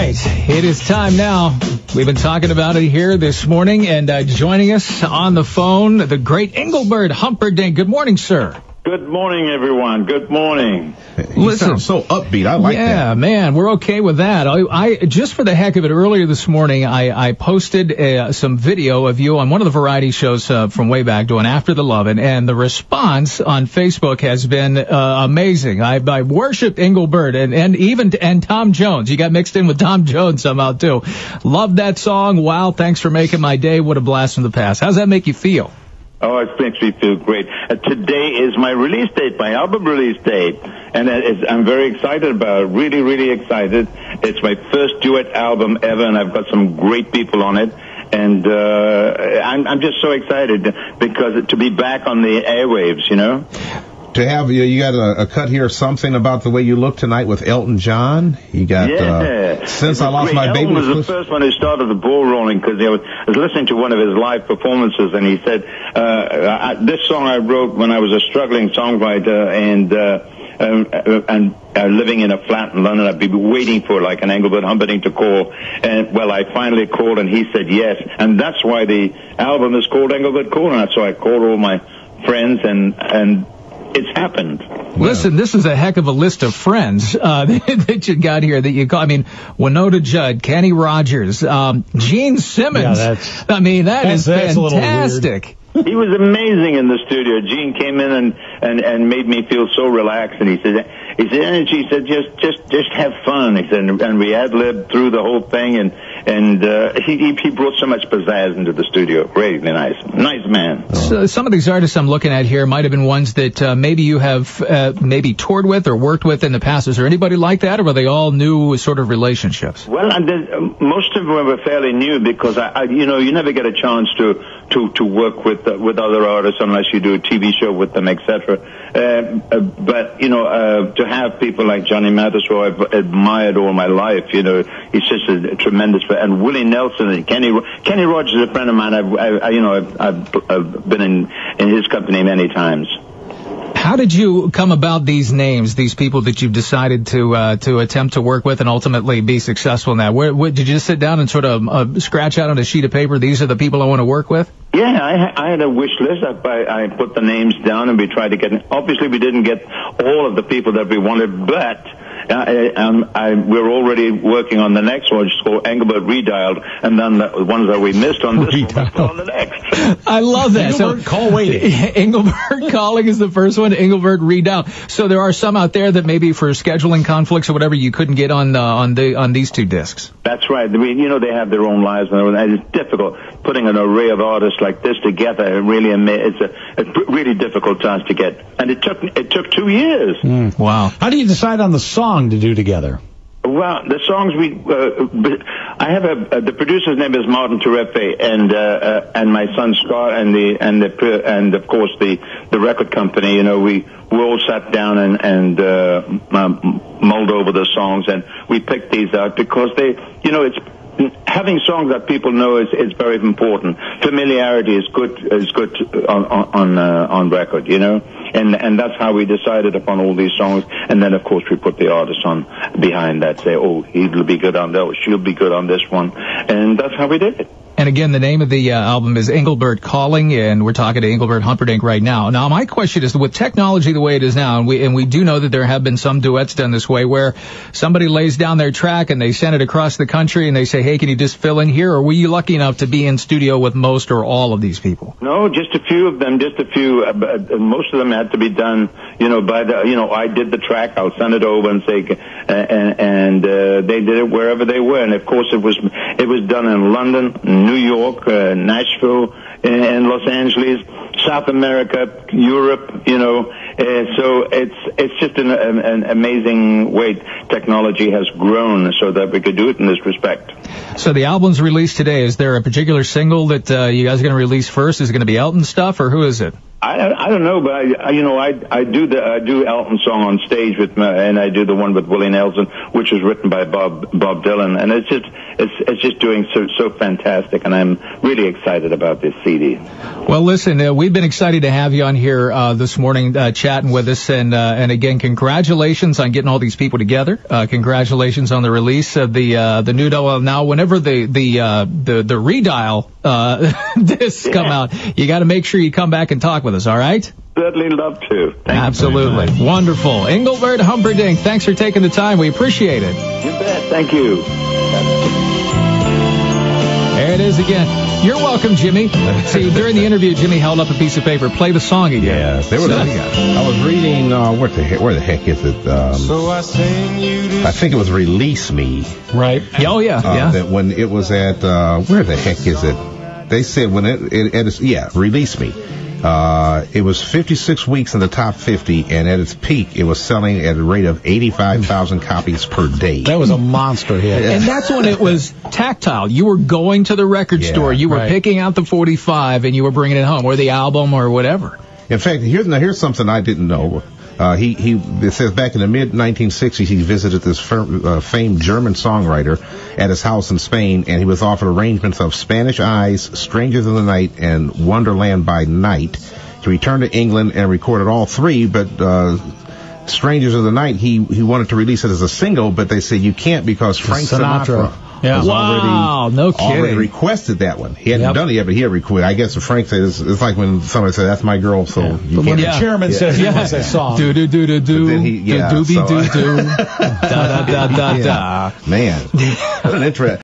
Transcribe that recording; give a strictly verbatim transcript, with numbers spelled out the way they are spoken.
right, it is time now. We've been talking about it here this morning, and uh, joining us on the phone, the great Engelbert Humperdinck. Good morning, sir. Good morning, everyone. Good morning. You Listen, sound so upbeat. I like yeah, that. Yeah, man, we're okay with that. I, I just for the heck of it, earlier this morning, I, I posted uh, some video of you on one of the variety shows uh, from way back doing After the Lovin', and the response on Facebook has been uh, amazing. I, I worshipped Engelbert and, and even and Tom Jones. You got mixed in with Tom Jones somehow, too. Love that song. Wow, thanks for making my day. What a blast from the past. How's that make you feel? Oh, it makes me feel great. Uh, today is my release date, my album release date, and uh, it's, I'm very excited about it, really, really excited. It's my first duet album ever, and I've got some great people on it, and uh, I'm, I'm just so excited because to be back on the airwaves, you know. To have you, you got a, a cut here, something about the way you look tonight with Elton John. You got yeah. uh, Since I Lost My Baby. Elton was the first one who started the ball rolling because I was, I was listening to one of his live performances, and he said, uh, I, "This song I wrote when I was a struggling songwriter and uh, um, and uh, living in a flat in London. I'd be waiting for like an Engelbert Humperdinck to call, and well, I finally called, and he said yes, and that's why the album is called Engelbert Calling. So I called all my friends and and." It's happened. Listen, this is a heck of a list of friends uh, that you got here that you call. I mean, Winona Judd, Kenny Rogers, um, Gene Simmons. Yeah, that's, I mean, that that's, is that's fantastic. He was amazing in the studio. Gene came in and, and, and made me feel so relaxed. And he said, he said, and she said, just, just, just have fun. He said, and we ad-libbed through the whole thing. And, and, uh, he, he brought so much pizzazz into the studio. Really nice. Nice man. So some of these artists I'm looking at here might have been ones that, uh, maybe you have, uh, maybe toured with or worked with in the past. Is there anybody like that, or were they all new sort of relationships? Well, I did, um, most of them were fairly new because I, I, you know, you never get a chance to, to, to work with, uh, with other artists unless you do a T V show with them, et cetera. Uh, uh, but, you know, uh, to have people like Johnny Mathis, who I've admired all my life, you know, he's just a, a tremendous, and Willie Nelson and Kenny, Kenny Rogers is a friend of mine. I've, I, I, you know, I've, I've, I've been in, in his company many times. How did you come about these names, these people that you've decided to uh, to attempt to work with and ultimately be successful in that? Where, where, did you just sit down and sort of uh, scratch out on a sheet of paper, these are the people I want to work with? Yeah, I, I had a wish list. I, I put the names down and we tried to get, obviously we didn't get all of the people that we wanted, but I, um, I, we're already working on the next one, which is called Engelbert Redialed, and then the ones that we missed on this one, on the next. I love that. Engelbert so, Call Waiting. Engelbert Calling is the first one, Engelbert Redialed. So there are some out there that maybe for scheduling conflicts or whatever you couldn't get on uh, on the on these two discs. That's right. I mean, you know, they have their own lives, and it's difficult putting an array of artists like this together. It really, it's a, a really difficult task to get, and it took it took two years. Mm, wow. How do you decide on the song to do together? Well, the songs we, uh, I have a, uh, the producer's name is Martin Terefe, and, uh, uh, and my son Scott, and the, and the, and of course the, the record company, you know, we, we all sat down and, and, uh, um, mulled over the songs, and we picked these out because they, you know, it's, having songs that people know is, is very important. Familiarity is good, is good on, on, uh, on record, you know? And, and that's how we decided upon all these songs. And then, of course, we put the artist on behind that, say, oh, he'll be good on that, or she'll be good on this one. And that's how we did it. And again, the name of the uh, album is Engelbert Calling, and we're talking to Engelbert Humperdinck right now. Now, my question is, with technology the way it is now, and we and we do know that there have been some duets done this way, where somebody lays down their track and they send it across the country, and they say, hey, can you just fill in here? Or were you lucky enough to be in studio with most or all of these people? No, just a few of them, just a few. Uh, uh, most of them had to be done, you know, by the, you know, I did the track, I'll send it over and say, uh, and, and uh, they did it wherever they were. And, of course, it was it was done in London, New York, uh, Nashville, and Los Angeles, South America, Europe, you know. Uh, so it's it's just an, an amazing way technology has grown so that we could do it in this respect. So the album's released today. Is there a particular single that uh, you guys are going to release first? Is it going to be Elton stuff, or who is it? I I don't know, but I, I you know I I do the I do Elton song on stage with my, and I do the one with Willie Nelson, which was written by Bob Bob Dylan, and it's just it's it's just doing so so fantastic, and I'm really excited about this C D. Well, listen, uh, we've been excited to have you on here uh, this morning, uh, chatting with us, and uh, and again, congratulations on getting all these people together. Uh, congratulations on the release of the uh, the new double. Now, whenever the the uh, the the redial uh, discs yeah. come out, you got to make sure you come back and talk with us. All right? Certainly love to. Thank Absolutely. You. Wonderful. Engelbert Humperdinck, thanks for taking the time. We appreciate it. You bet. Thank you. There it is again. You're welcome, Jimmy. See, during the interview, Jimmy held up a piece of paper. Play the song again. Yes, they were. So, I was reading. Uh, where the heck? Where the heck is it? Um, so I sing you this I think it was "Release Me." Right. Oh yeah. Uh, yeah. That when it was at uh, where the heck is it? They said when it, it, it is yeah, "Release Me." Uh, it was fifty-six weeks in the top fifty, and at its peak, it was selling at a rate of eighty-five thousand copies per day. That was a monster hit. And that's when it was tactile. You were going to the record Yeah, store, you were right. picking out the forty-five, and you were bringing it home, or the album, or whatever. In fact, here's, now here's something I didn't know. Uh, he, he, it says back in the mid nineteen sixties, he visited this fir- uh, famed German songwriter at his house in Spain, and he was offered arrangements of Spanish Eyes, Strangers in the Night, and Wonderland by Night. He returned to England and recorded all three, but, uh, Strangers of the Night, he, he wanted to release it as a single, but they said you can't because Frank Sinatra, Sinatra. Yeah. has Wow, already, no kidding. already requested that one. He hadn't Yep. done it yet, but he had requested. I guess Frank said it's, it's like when somebody said, "That's my girl," so Yeah. you But when can't. the Yeah. chairman Yeah. says he Yeah. wants that song. Do do do do do. But then he- yeah, do doobie so- do do. Da da da da da. Man, what an interesting.